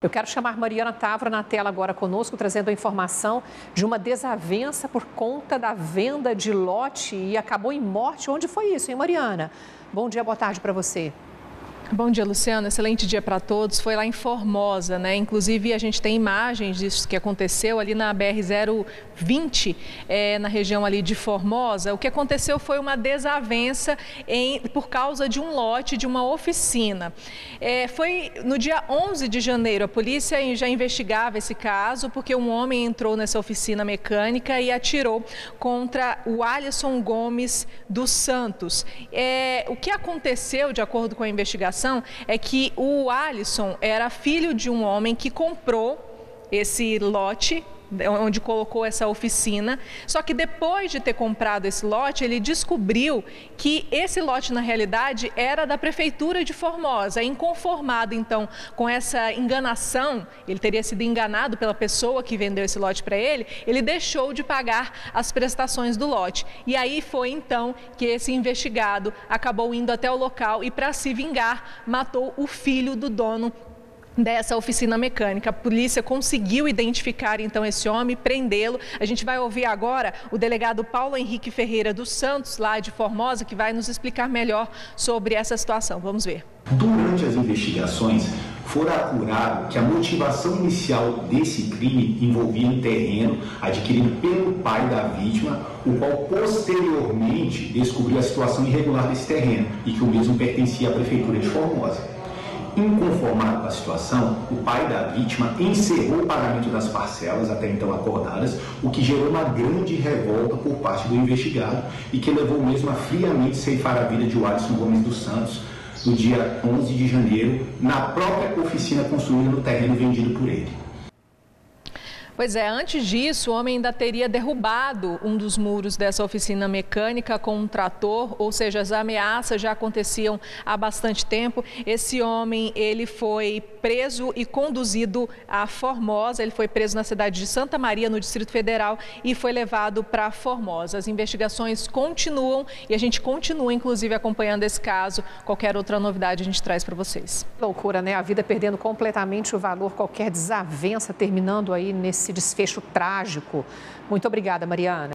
Eu quero chamar Mariana Távora na tela agora conosco, trazendo a informação de uma desavença por conta da venda de lote e acabou em morte. Onde foi isso, hein, Mariana? Bom dia, boa tarde para você. Bom dia, Luciano. Excelente dia para todos. Foi lá em Formosa, né? Inclusive, a gente tem imagens disso que aconteceu ali na BR-020, na região ali de Formosa. O que aconteceu foi uma desavença por causa de um lote de uma oficina. Foi no dia 11 de janeiro. A polícia já investigava esse caso porque um homem entrou nessa oficina mecânica e atirou contra o Alisson Gomes dos Santos. O que aconteceu, de acordo com a investigação, é que o Alisson era filho de um homem que comprou esse lote, onde colocou essa oficina, só que depois de ter comprado esse lote, ele descobriu que esse lote, na realidade, era da Prefeitura de Formosa. Inconformado, então, com essa enganação, ele teria sido enganado pela pessoa que vendeu esse lote para ele, ele deixou de pagar as prestações do lote. E aí foi, então, que esse investigado acabou indo até o local e, para se vingar, matou o filho do dono dessa oficina mecânica. A polícia conseguiu identificar então esse homem, prendê-lo. A gente vai ouvir agora o delegado Paulo Henrique Ferreira dos Santos, lá de Formosa, que vai nos explicar melhor sobre essa situação. Vamos ver. Durante as investigações, foi apurado que a motivação inicial desse crime envolvia um terreno adquirido pelo pai da vítima, o qual posteriormente descobriu a situação irregular desse terreno e que o mesmo pertencia à Prefeitura de Formosa. Inconformado com a situação, o pai da vítima encerrou o pagamento das parcelas até então acordadas, o que gerou uma grande revolta por parte do investigado e que levou mesmo a friamente ceifar a vida de Alisson Gomes dos Santos no dia 11 de janeiro, na própria oficina construída no terreno vendido por ele. Pois é, antes disso, o homem ainda teria derrubado um dos muros dessa oficina mecânica com um trator, ou seja, as ameaças já aconteciam há bastante tempo. Esse homem, ele foi preso e conduzido a Formosa, ele foi preso na cidade de Santa Maria, no Distrito Federal, e foi levado para Formosa. As investigações continuam e a gente continua, inclusive, acompanhando esse caso. Qualquer outra novidade a gente traz para vocês. Loucura, né? A vida perdendo completamente o valor, qualquer desavença terminando aí nesse desfecho trágico. Muito obrigada, Mariana.